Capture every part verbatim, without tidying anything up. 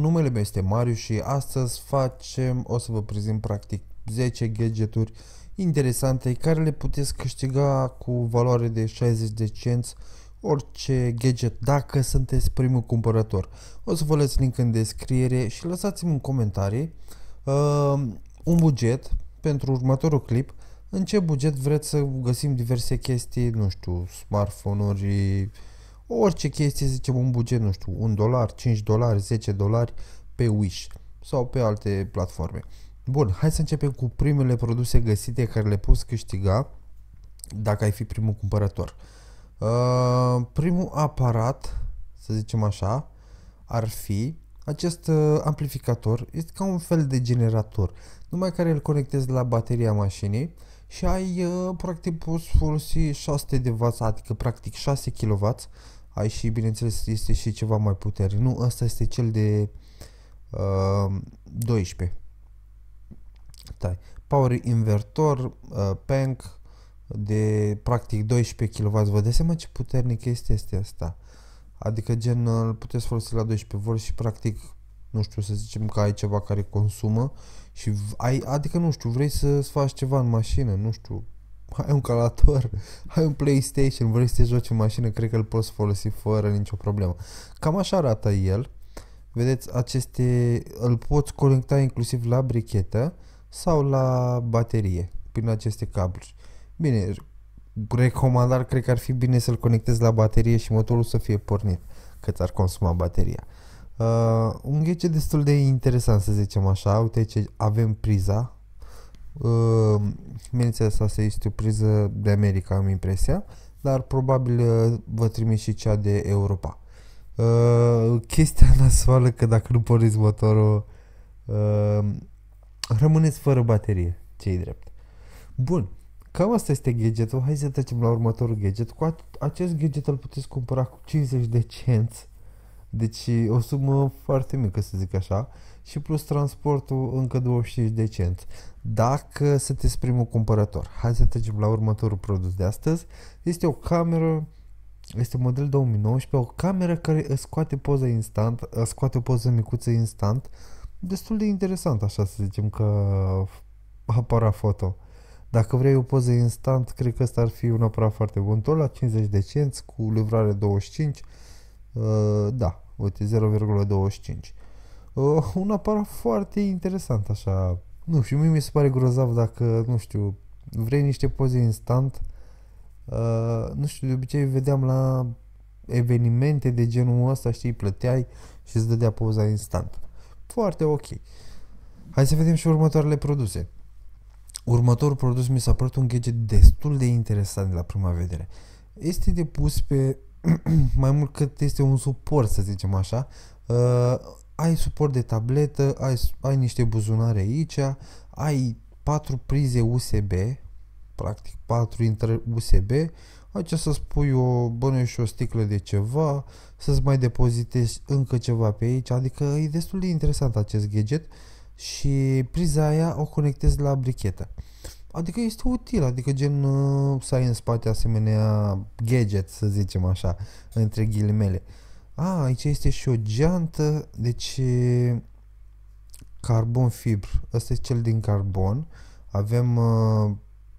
numele meu este Marius și astăzi facem, o să vă prezint practic zece gadgeturi interesante care le puteți câștiga cu valoare de șaizeci de cenți orice gadget dacă sunteți primul cumpărător. O să vă las link în descriere și lăsați-mi în comentarii uh, un buget pentru următorul clip. În ce buget vreți să găsim diverse chestii, nu știu, smartphone-uri, orice chestie, zicem un buget, nu știu, un dolar, cinci dolari, zece dolari pe Wish sau pe alte platforme. Bun, hai să începem cu primele produse găsite care le poți câștiga dacă ai fi primul cumpărător. Uh, primul aparat, să zicem așa, ar fi acest uh, amplificator. Este ca un fel de generator, numai care îl conectezi la bateria mașinii și ai, uh, practic, poți folosi șase sute de watt, adică practic șase kilowatt. Ai și, bineînțeles, este și ceva mai puternic. Nu, ăsta este cel de uh, doisprezece. Tai. Power invertor, uh, Pank, de practic doisprezece kilowatt. Vă dați seama ce puternic este este asta? Adică gen îl puteți folosi la doisprezece volți și practic, nu știu, să zicem că ai ceva care consumă și ai, adică nu știu, vrei să-ți faci ceva în mașină, nu știu, ai un calator, ai un PlayStation, vrei să te joci în mașină, cred că îl poți folosi fără nicio problemă. Cam așa arată el. Vedeți, aceste îl poți conecta inclusiv la brichetă sau la baterie prin aceste cabluri. Bine, recomandar, cred că ar fi bine să-l conectezi la baterie și motorul să fie pornit, că ți-ar consuma bateria. Uh, un gadget destul de interesant, să zicem așa. Uite ce avem priza. Uh, bineînțeles, asta este o priză de America, am impresia, dar probabil uh, vă trimit și cea de Europa. Uh, chestia nasoală că dacă nu porniți motorul, uh, rămâneți fără baterie, ce-i drept. Bun. Cam asta este gadgetul. Hai să trecem la următorul gadget. Cu acest gadget îl puteți cumpăra cu cincizeci de cenți. Deci o sumă foarte mică, să zic așa. Și plus transportul încă douăzeci și cinci de cenți. Dacă sunteți primul cumpărător. Hai să trecem la următorul produs de astăzi. Este o cameră, este model două mii nouăsprezece, o cameră care îți scoate poză instant, îți scoate o poză micuță instant. Destul de interesant, așa să zicem, că aparat foto. Dacă vrei o poză instant, cred că ăsta ar fi un aparat foarte bun. Tot la cincizeci de cenți, cu livrare douăzeci și cinci. Uh, da, uite, zero virgulă douăzeci și cinci. Uh, un aparat foarte interesant, așa. Nu știu, mie mi se pare grozav dacă, nu știu, vrei niște poze instant. Uh, nu știu, de obicei vedeam la evenimente de genul ăsta, știi, plăteai și îți dădea poza instant. Foarte ok. Hai să vedem și următoarele produse. Următorul produs mi s-a părut un gadget destul de interesant de la prima vedere. Este depus pe mai mult cât este un suport, să zicem așa. Uh, ai suport de tabletă, ai, ai niște buzunare aici, ai patru prize U S B, practic patru intrări U S B. Aici să-ți pui o bănuiești și o sticlă de ceva, să-ți mai depozitezi încă ceva pe aici, adică e destul de interesant acest gadget. Și priza aia o conectezi la brichetă. Adică este util, adică gen uh, să ai în spate asemenea gadget, să zicem așa, între ghilimele. A, aici este și o geantă, deci carbon fibr. Ăsta este cel din carbon. Avem, uh,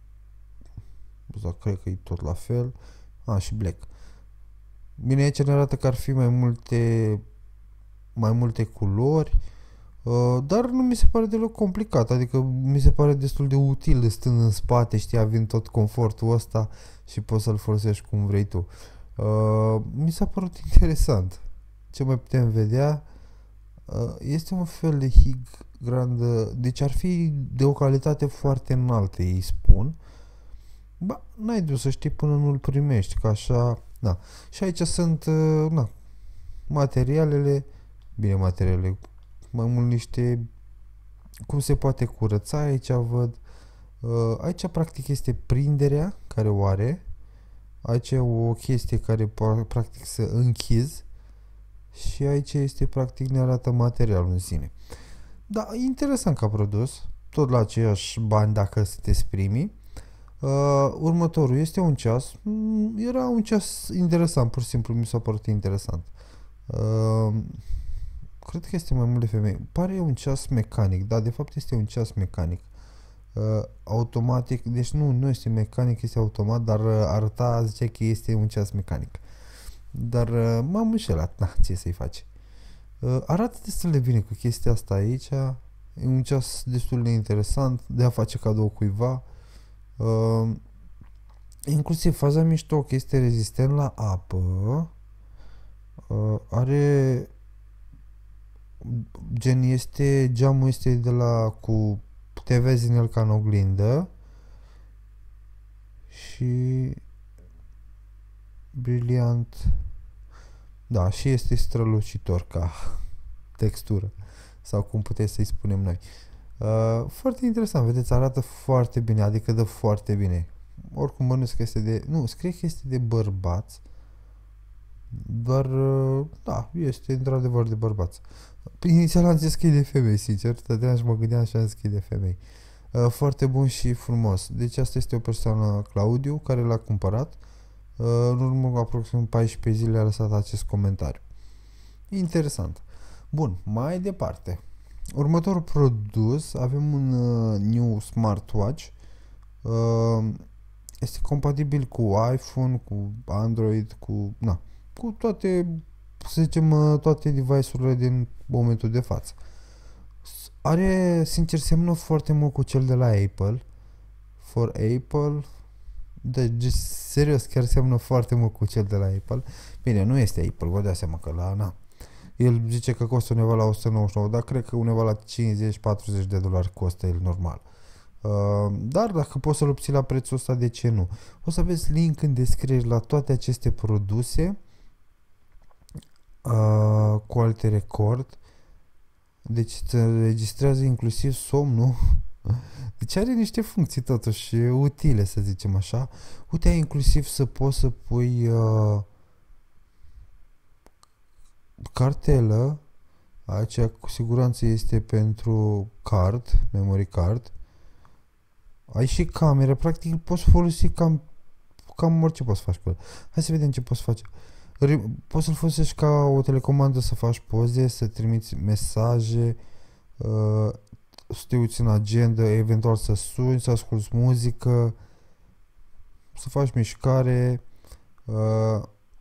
cred că e tot la fel. A, și black. Bine, aici ne arată că ar fi mai multe, mai multe culori. Uh, dar nu mi se pare deloc complicat, adică mi se pare destul de util stând în spate, știi, având tot confortul ăsta și poți să-l folosești cum vrei tu. Uh, mi s-a părut interesant. Ce mai putem vedea? Uh, este un fel de hig grand, deci ar fi de o calitate foarte înaltă, ei spun. Ba, n-ai de să știi până nu-l primești, că așa, na. Și aici sunt, uh, na, materialele, bine, materialele, mai mult niște, cum se poate curăța, aici văd, uh, aici practic este prinderea care o are, aici e o chestie care practic să închizi și aici este practic ne arată materialul în sine. Da, interesant ca produs, tot la aceiași bani dacă sunteți primii. Uh, următorul este un ceas, era un ceas interesant, pur și simplu mi s-a părut interesant. Uh, cred că este mai mult de femei. Pare un ceas mecanic, da, de fapt este un ceas mecanic. Uh, automatic, deci nu, nu este mecanic, este automat, dar uh, arăta, zicea că este un ceas mecanic. Dar uh, m-am înșelat, na, ce să-i faci. Uh, arată destul de bine cu chestia asta aici. E un ceas destul de interesant de a face cadou cuiva. Uh, inclusiv faza mișto că este rezistent la apă. Uh, are gen este geamul este de la cu te vezi în el ca în oglindă și briliant, da, și este strălucitor ca textură sau cum puteți să-i spunem noi. Uh, foarte interesant, vedeți, arată foarte bine, adică dă foarte bine. Oricum bănuiesc că este de, nu, scrie că este de bărbați, dar uh, da, este într-adevăr de bărbați. Inițial am zis că e de femei, sincer, stăteam și mă gândeam și am zis că e de femei. Uh, foarte bun și frumos. Deci asta este o persoană, Claudiu, care l-a cumpărat. Uh, în urmă cu aproximativ paisprezece zile a lăsat acest comentariu. Interesant. Bun, mai departe. Următorul produs, avem un uh, new smartwatch. Uh, este compatibil cu iPhone, cu Android, cu, na, cu toate, să zicem, uh, toate device-urile din momentul de față. Are, sincer, semnă foarte mult cu cel de la Apple. For Apple. Deci, serios, chiar seamănă foarte mult cu cel de la Apple. Bine, nu este Apple, vă dați seama că la, na. El zice că costă undeva la o sută nouăzeci și nouă, dar cred că undeva la cincizeci patruzeci de dolari costă el normal. Uh, dar dacă poți să-l obții la prețul ăsta, de ce nu? O să aveți link în descriere la toate aceste produse uh, cu alte record. Deci îți înregistrează inclusiv somnul. Deci are niște funcții totuși utile, să zicem așa. Uite, inclusiv să poți să pui uh, cartelă. Aici cu siguranță este pentru card, memory card. Ai și cameră, practic poți folosi cam, cam orice poți face cu el. Hai să vedem ce poți face. Poți să-l folosești ca o telecomandă să faci poze, să trimiți mesaje, uh, să te uiți în agenda, eventual să suni, să asculti muzică, să faci mișcare, uh,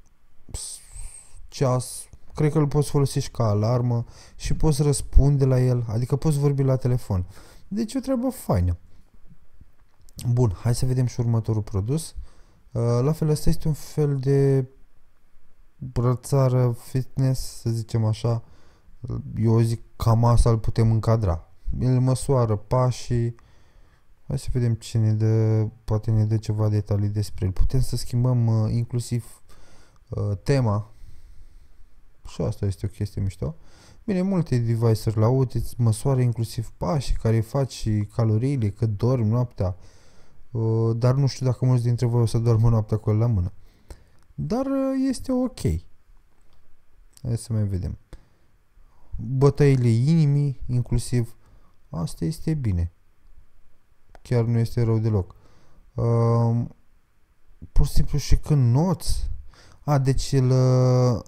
ceas, cred că îl poți folosi și ca alarmă și poți răspunde la el, adică poți vorbi la telefon. Deci e o treabă faină. Bun, hai să vedem și următorul produs. Uh, la fel, ăsta este un fel de brățară fitness, să zicem așa. Eu zic cam asta îl putem încadra. El măsoară pașii. Hai să vedem ce ne dă, poate ne dă ceva detalii despre el. Putem să schimbăm uh, inclusiv uh, tema. Și asta este o chestie mișto. Bine, multe device-uri la aud, îți măsoară inclusiv pașii care faci și caloriile, cât dormi noaptea. Uh, dar nu știu dacă mulți dintre voi o să dormă noaptea cu el la mână. Dar uh, este ok. Hai să mai vedem. Bătăile inimii, inclusiv. Asta este bine. Chiar nu este rău deloc. Uh, pur și simplu și când noți. A, deci el uh,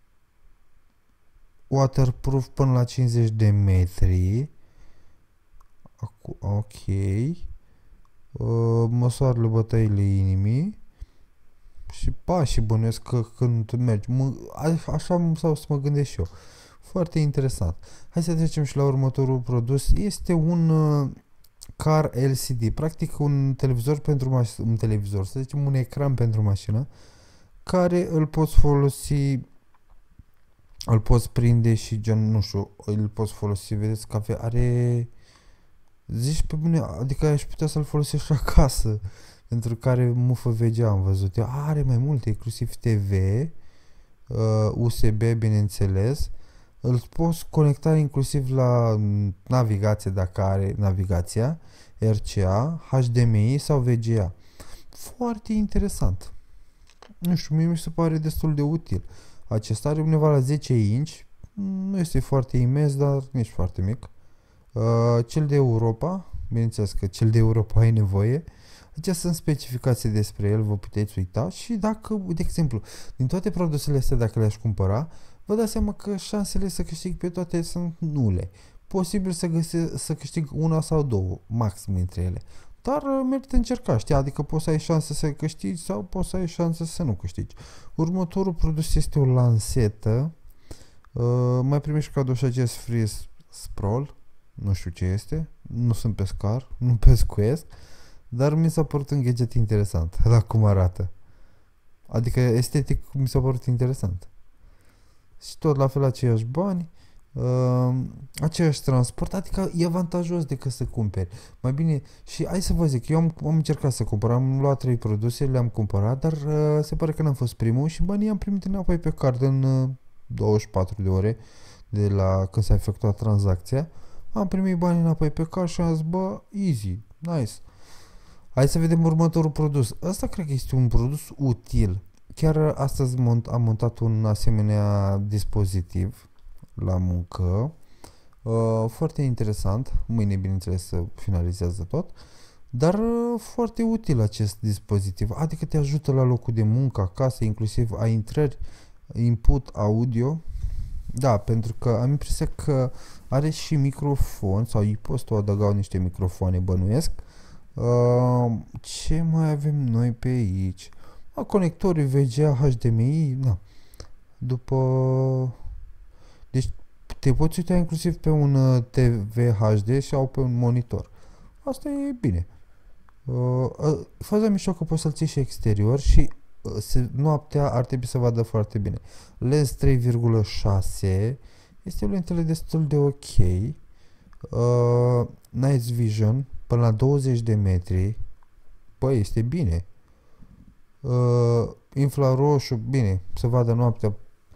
waterproof până la cincizeci de metri. Acu, ok. Uh, măsoară bătăile inimii. Și pașii bănuiesc că când mergi. Mă, a, așa sau să mă gândesc și eu. Foarte interesant. Hai să trecem și la următorul produs. Este un uh, car L C D, practic un televizor pentru mașină, un televizor, să zicem un ecran pentru mașină, care îl poți folosi, îl poți prinde și gen, nu știu, îl poți folosi, vedeți că are, zici pe bune, adică aș putea să-l folosești acasă, pentru care mufă V G A am văzut. Are mai multe, inclusiv T V, uh, U S B, bineînțeles. Îl poți conecta inclusiv la navigație, dacă are navigația, R C A, H D M I sau V G A. Foarte interesant. Nu știu, mie mi se pare destul de util. Acesta are undeva la zece inch, nu este foarte imens, dar nici foarte mic. Uh, cel de Europa, bineînțeles că cel de Europa ai nevoie. Acestea sunt specificații despre el, vă puteți uita și dacă, de exemplu, din toate produsele astea, dacă le-aș cumpăra, vă dați seama că șansele să câștig pe toate sunt nule. Posibil să, găse, să câștig una sau două, maxim între ele. Dar uh, merită încerca, știi? Adică poți să ai șanse să câștigi sau poți să ai șanse să nu câștigi. Următorul produs este o lansetă. Uh, mai primești cadou și acest free scroll. Nu știu ce este. Nu sunt pescar, nu pescuiesc. Dar mi s-a părut un gadget interesant, la cum arată. Adică estetic mi s-a părut interesant. Și tot la fel aceiași bani, uh, aceiași transport, adică e avantajos decât să cumperi. Mai bine, și hai să vă zic, eu am, am încercat să cumpăr, am luat trei produse, le-am cumpărat, dar uh, se pare că n-am fost primul și banii am primit înapoi pe card în uh, douăzeci și patru de ore de la când s-a efectuat tranzacția. Am primit banii înapoi pe card și am zis, bă, easy, nice. Hai să vedem următorul produs. Asta cred că este un produs util. Chiar astăzi mont, am montat un asemenea dispozitiv la muncă. Uh, foarte interesant. Mâine, bineînțeles, să finalizează tot. Dar uh, foarte util acest dispozitiv. Adică te ajută la locul de muncă, acasă, inclusiv a intrări, input audio. Da, pentru că am impresia că are și microfon sau îi poți tu adăuga niște microfoane, bănuiesc. Uh, ce mai avem noi pe aici? A, conectorii V G A, H D M I, na. După... Deci te poți uita inclusiv pe un T V H D sau pe un monitor. Asta e bine. Uh, uh, faza mișto că poți să-l ții și exterior și uh, se, noaptea ar trebui să vadă foarte bine. Lens trei virgulă șase, este o lentele destul de ok. Uh, Night Vision până la douăzeci de metri. Băi, este bine. Uh, infraroșu, bine, să vadă noaptea.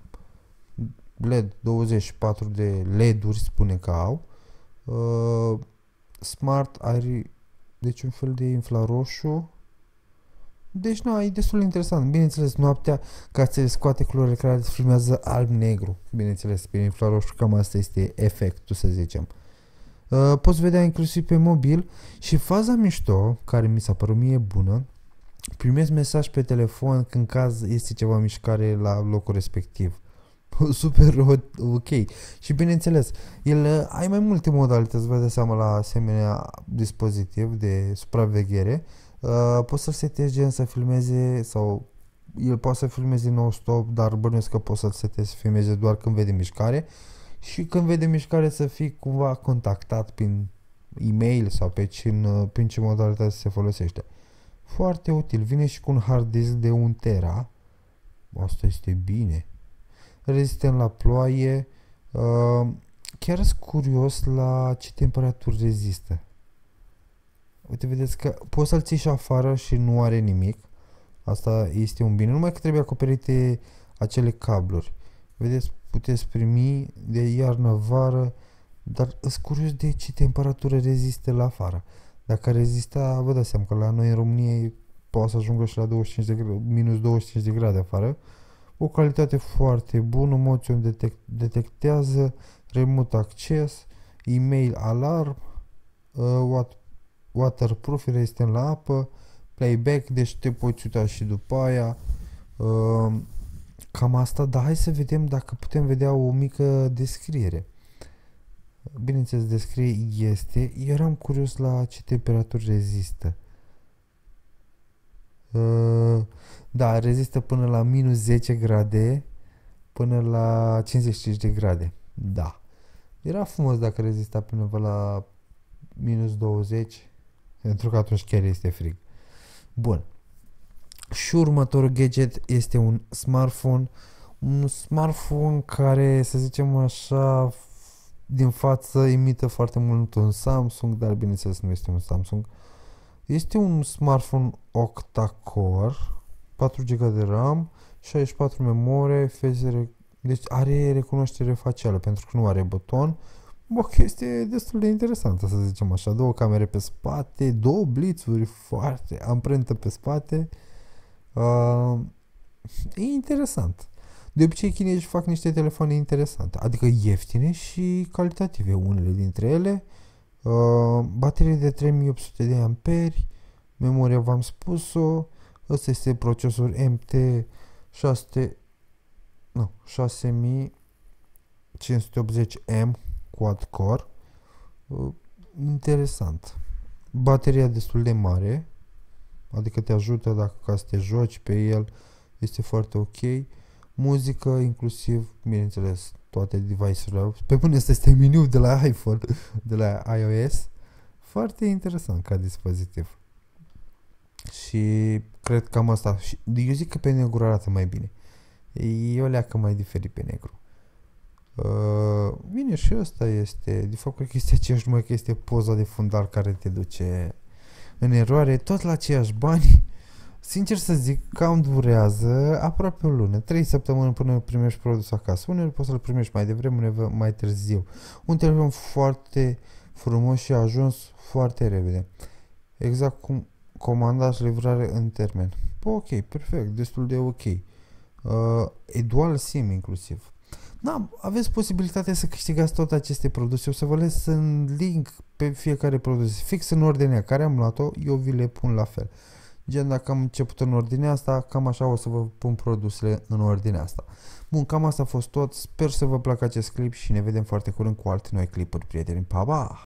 L E D douăzeci și patru de L E D-uri spune că au. Uh, Smart are, deci un fel de infraroșu. Deci nu, e destul de interesant. Bineînțeles, noaptea, ca să le scoate culorile care se filmează alb-negru. Bineînțeles, pe infraroșu, cam asta este efectul, să zicem. Uh, poți vedea inclusiv pe mobil și faza mișto, care mi s-a părut mie bună, primesc mesaj pe telefon când caz este ceva mișcare la locul respectiv. Super ok. Și bineînțeles, el ai mai multe modalități, vă dați seama, la asemenea dispozitiv de supraveghere. Uh, poți să-l setezi gen să filmeze sau el poate să filmeze non-stop, dar bănuiesc că poți să-l setezi să filmeze doar când vede mișcare și când vede mișcare să fii cumva contactat prin e-mail sau pe cine, prin ce modalitate se folosește. Foarte util. Vine și cu un hard disk de un tera. Asta este bine. Rezistent la ploaie. Uh, chiar sunt curios la ce temperaturi rezistă. Uite, vedeți că poți să-l ții și afară și nu are nimic. Asta este un bine. Numai că trebuie acoperite acele cabluri. Vedeți, puteți primi de iarnă, vară, dar sunt curios de ce temperatură rezistă la afară. Dacă rezista, vă dați seama că la noi în România poate să ajungă și la douăzeci și cinci de grade, minus douăzeci și cinci de grade afară. O calitate foarte bună, motion detect, detectează, remote access, email alarm, uh, waterproof, rezistent la apă, playback, deci te poți uita și după aia. Uh, cam asta, dar hai să vedem dacă putem vedea o mică descriere. Bineînțeles, descrie este. Eram curios la ce temperaturi rezistă. Uh, da, rezistă până la minus zece grade, până la cincizeci și cinci de grade. Da. Era frumos dacă rezista până la minus douăzeci, pentru că atunci chiar este frig. Bun. Și următorul gadget este un smartphone. Un smartphone care, să zicem așa, din față imită foarte mult un Samsung, dar bineînțeles nu este un Samsung. Este un smartphone octa-core, patru giga de RAM, șaizeci și patru memorie, face, deci are recunoaștere facială pentru că nu are buton. O chestie destul de interesantă, să zicem așa. Două camere pe spate, două blitzuri foarte, amprentă pe spate. Uh, e interesant. De obicei chinezii fac niște telefoane interesante, adică ieftine și calitative, unele dintre ele. Uh, baterie de trei mii opt sute de amperi, memoria v-am spus-o, ăsta este procesor M T șase sute, nu, șase mii cinci sute optzeci M quad-core. Uh, interesant. Bateria destul de mare, adică te ajută dacă ca să te joci pe el, este foarte ok. Muzică, inclusiv, bineînțeles, toate device-urile. Pe până să este meniu de la iPhone, de la iOS. Foarte interesant ca dispozitiv. Și cred că cam asta. Eu zic că pe negru arată mai bine. E o leacă mai diferit pe negru. Uh, bine, și ăsta este. De fapt, cred că este aceeași, numai că este poza de fundal care te duce în eroare. Tot la aceiași bani. Sincer să zic, cam durează aproape o lună, trei săptămâni până primești produsul acasă. Uneori poți să-l primești mai devreme, uneori mai târziu. Un telefon foarte frumos și a ajuns foarte repede. Exact cum comanda și livrare în termen. Ok, perfect, destul de ok. Uh, e dual SIM inclusiv. Da, aveți posibilitatea să câștigați toate aceste produse. O să vă las în link pe fiecare produs, fix în ordinea care am luat-o, eu vi le pun la fel. Gen, dacă am început în ordinea asta, cam așa o să vă pun produsele în ordinea asta. Bun, cam asta a fost tot. Sper să vă placă acest clip și ne vedem foarte curând cu alte noi clipuri, prieteni. Pa, pa!